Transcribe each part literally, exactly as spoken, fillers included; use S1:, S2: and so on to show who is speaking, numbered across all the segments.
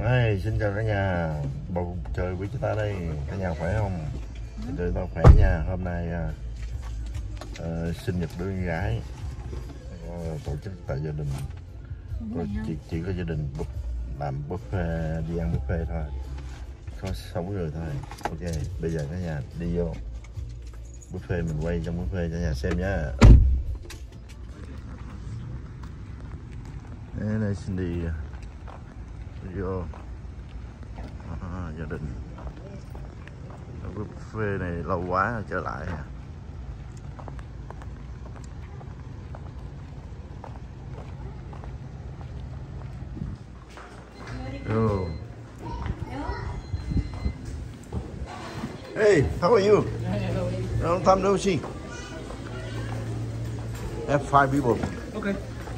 S1: Hey, xin chào cả nhà, bầu trời với chúng ta đây, cả nhà khỏe không? Trời tao khỏe nha. Hôm nay uh, sinh nhật đứa con gái uh, tổ chức tại gia đình. Tôi chỉ, chỉ có gia đình làm buffet, đi ăn buffet thôi, có sáu người thôi. Ok, bây giờ cả nhà đi vô buffet, mình quay trong buffet cho nhà xem nhé. Đây này, xin đi vô à, gia đình. Buffet này lâu quá rồi trở lại. Oh. Hey, how are you? Long time no see. Have five people.
S2: Okay.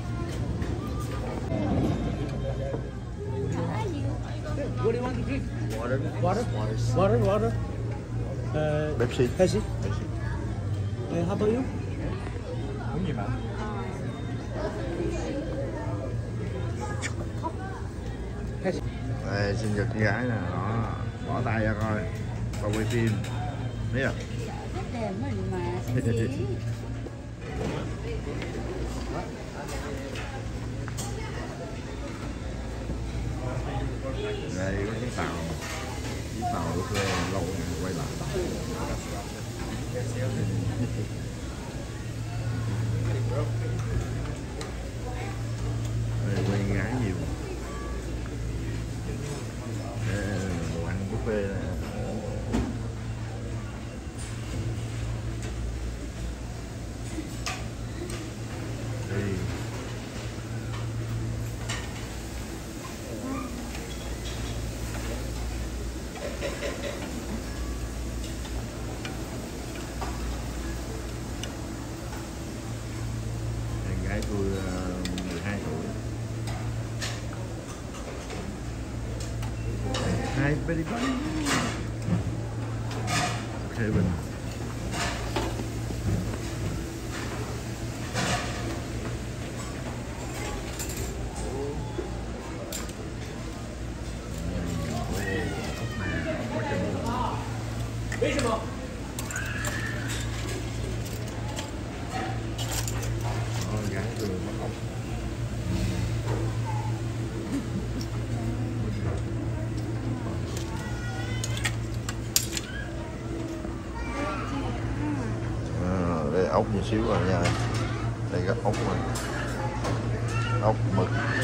S2: What do you want to drink? Water. Water. Water. Water. Water. Uh,
S1: Pepsi.
S2: Pepsi. Pepsi. Uh, how about you?
S3: Uống gì mà?
S2: Pepsi.
S1: Đây, sinh nhật con gái nè, đó, bỏ tay ra coi, coi quay phim, biết không?
S4: Rất đẹp mình mà xinh xí.
S1: Đây có chiếc tàu, chiếc tàu được thuê lâu rồi quay lại. Đây quay gái nhiều. Đồ ăn buffet nè. Đây. Em gái tôi mười hai tuổi. Hi, buddy, buddy. Kevin.
S2: Vì sao?
S1: Con gái tôi bắt ốc. Đây ốc một xíu rồi nha. Đây có ốc mà. Ốc mực.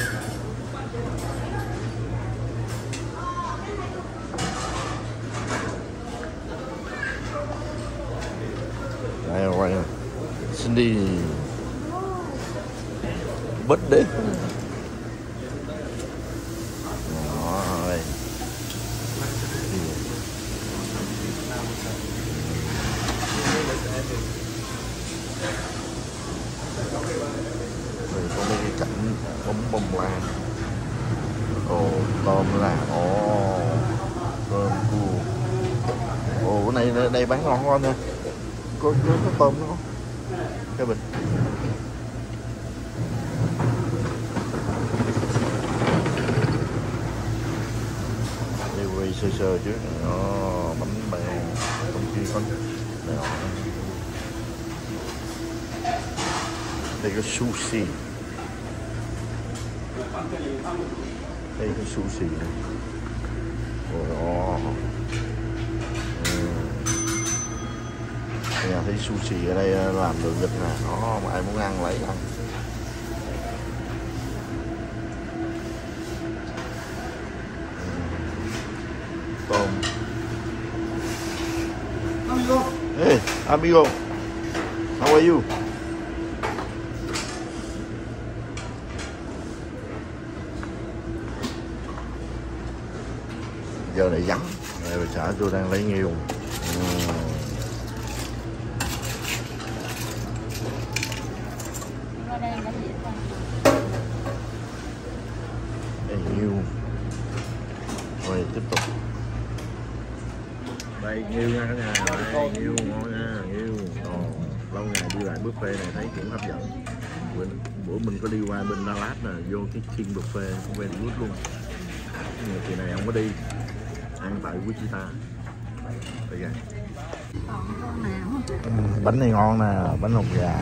S1: Đây quay nè. Xin đi bớt đấy. Đó, đây. Rồi có mấy cái cảnh bông bông lan. Ồ, tôm là ồ, tôm cua. Ồ, cái này đây bán ngon ngon nha. Có, có, có tôm nó không? Cái bình. Đi quay sơ sơ trước. Đó, bánh bèo. Trong kia có bèo. Đây có sushi. Đây có sushi này. Ồ, nhà thấy sushi ở đây làm được dịch nè, đó mà ai muốn ăn lấy ăn. Tôm.
S2: Amigo.
S1: Hey, amigo. How are you? Giờ này vắng, rồi xã tôi đang lấy nhiều. Đây nhiều. Rồi tiếp tục. Đây nhiều nha cả nhà, đây nhiều ngon nha, nhiều. Ồ, lâu ngày đi lại buffet này thấy cũng hấp dẫn. Bữa, bữa mình có đi qua bên Đà Lạt nè, vô cái King Buffet quen good luôn. Nhưng mà kỳ này không có đi ăn tại Wichita. Bây giờ
S4: Còn con nào?
S1: ừ, bánh này ngon nè, bánh hột gà.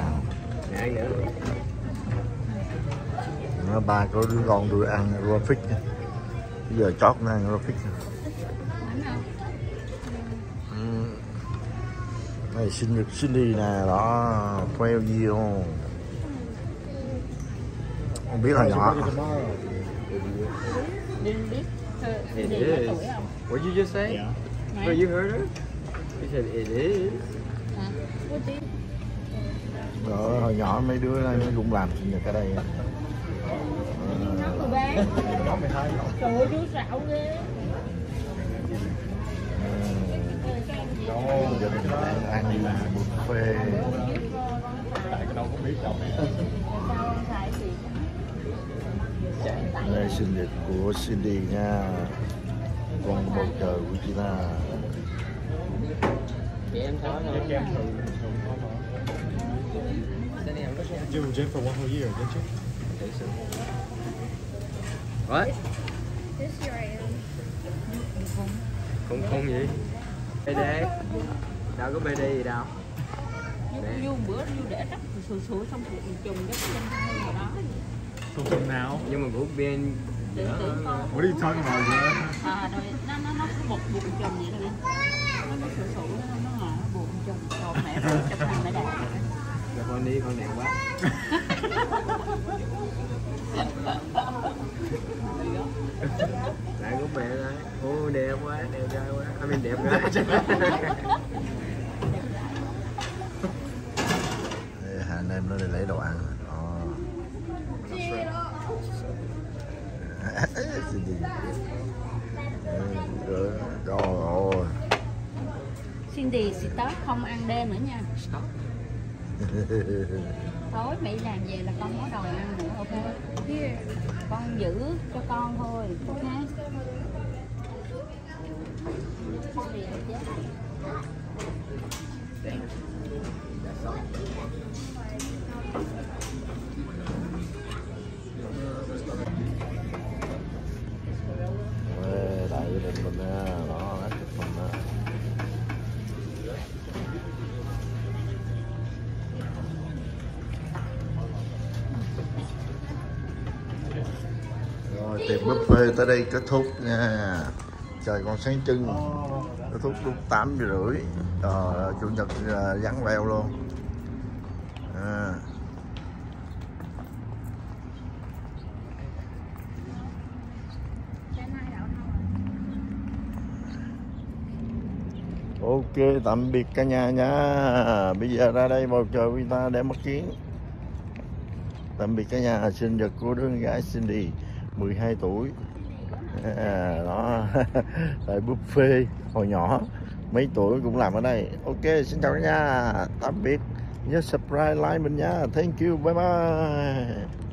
S1: Nó ba có đứa con tôi ăn Rofix. Bây giờ chót nó ăn Rofix.
S4: Bánh nào?
S1: Ừ. Này sinh nhật Cindy nè, đó twelve year old. Không biết là nhỏ.
S4: Đừng biết.
S3: It
S4: Gì có
S3: is.
S4: tuổi không?
S3: What did you just say?
S2: Yeah.
S4: Này.
S3: Oh, you heard her? She said it is.
S4: Hả? Có tí.
S1: Rồi, hồi nhỏ mấy đứa này nó cũng làm sinh nhật ở đây.
S4: Nó rồi bé. Trời ơi, chú xạo ghê.
S1: Giờ mình đang ăn buffet.
S3: Tại cái đâu có biết đâu.
S4: Sao anh xài gì?
S1: Đây sinh nhật của Cindy nha. Con bầu trời Wichita.
S3: Chị em thôi mà.
S2: Cái kem thường thường có mà. You were Jen for one whole year, didn't you?
S3: What?
S4: This year I am.
S3: Không không gì? bê đê. Đâu có bê đê gì đâu.
S4: Du du bữa du để rắc sủi sủi xong phụ trùng cái chân hay nào đó.
S2: Không trùng nào.
S3: Nhưng mà của bên
S4: Tưởng tưởng con.
S2: What are you talking about, Jen?
S4: À rồi nó nó nó có một bụng trùng vậy thôi. Nó có sủi sủi nó nó là bụng trùng. Còn mẹ rồi chụp hình mẹ đẹp.
S3: Dạ con đi con đẹp quá. Lại của mẹ đây. Ô đẹp quá, đẹp trai quá. I mean đẹp gái.
S1: Đây, hai anh em nó đi lấy đồ ăn. Đó. Cindy. Rồi, trời ơi.
S4: Cindy stop không ăn đêm nữa nha.
S3: Stop.
S4: Tối Mỹ làm về là con có đòi ăn nữa, ok? Con giữ cho con thôi, ok?
S1: Ê, đại gia đình mình nha, đó, ăn chụp hình đó. Rồi, tiệc buffet tới đây kết thúc nha. Trời còn sáng trưng. Kết thúc lúc tám giờ rưỡi. Trời, chủ nhật uh, vắng veo luôn. À. Ok, tạm biệt cả nhà nha. Bây giờ ra đây bầu trời với ta để mắt kiến. Tạm biệt cả nhà, sinh nhật của đứa con gái Cindy mười hai tuổi. À, đó. Tại buffet hồi nhỏ mấy tuổi cũng làm ở đây. Ok, xin chào cả nhà, tạm biệt, nhớ subscribe like mình nha. Thank you, bye bye.